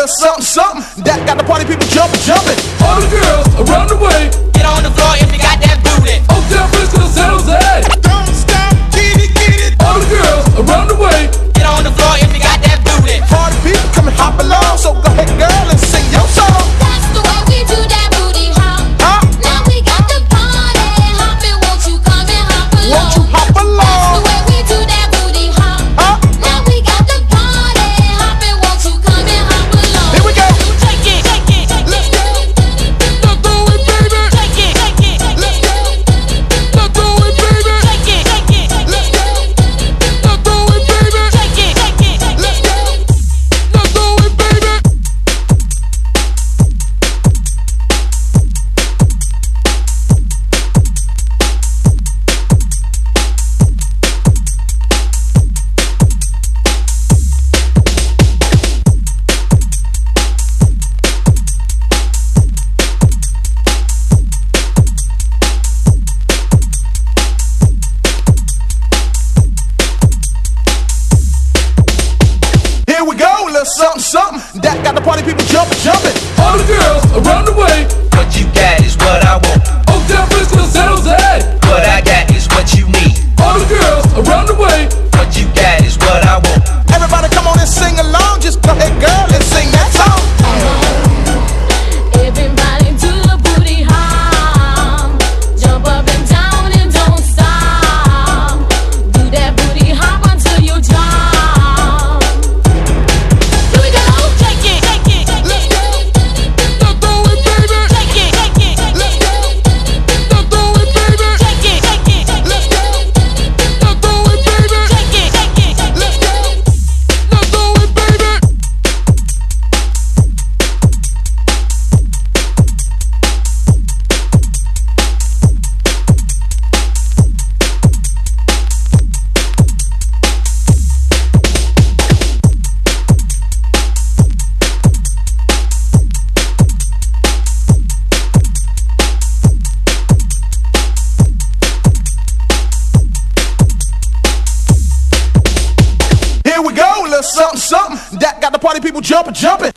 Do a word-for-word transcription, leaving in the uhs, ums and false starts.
little something, something that got the party people jumping, jumping. All the girls around the way, get on the floor if you got that booty. Hotel Frisco, San Jose. Don't stop, get it, get it. All the girls around the way, get on the floor if you got that booty. Party people come and hop along, so go ahead, girl, and sing your song. That's the way we do that booty hop. Huh? Now we got the party hopping. Won't you come and hop along? Won't you hop along? That's the way we do that booty hop. Huh? Now we got the party hopping. Won't you come and hop along? Here we go. Shake it, shake it, shake Let's it. go. now do it, baby. Shake it, shake it, shake Let's it. go. Now do it, baby. Shake it, shake it, shake Let's it. go. Now do it, baby. Shake it, shake it, shake Let's it. go. Now do it, baby. Here we go, little something, something that got the party people jumping, jumping. All the girls around the way, What you got is what I want. Hotel Frisco, San Jose. What I got is what you need. All the girls around the way, What you got is what I want. Everybody come on and sing along, just go ahead, girl, and sing that song. Everybody do the booty hop. Jump up and down and don't stop. Do that booty hop until you drop. Here we go. Shake it, shake it, shake Let's it. go. now do it, baby. Shake it, shake it, shake Let's it. go. Now do it, baby. Shake it, shake it, shake Let's it. go. Now do it, baby. Shake it, shake it, shake Let's it. go. Now do it, baby. Here we go, little something, something that got the party people jumping, jumping.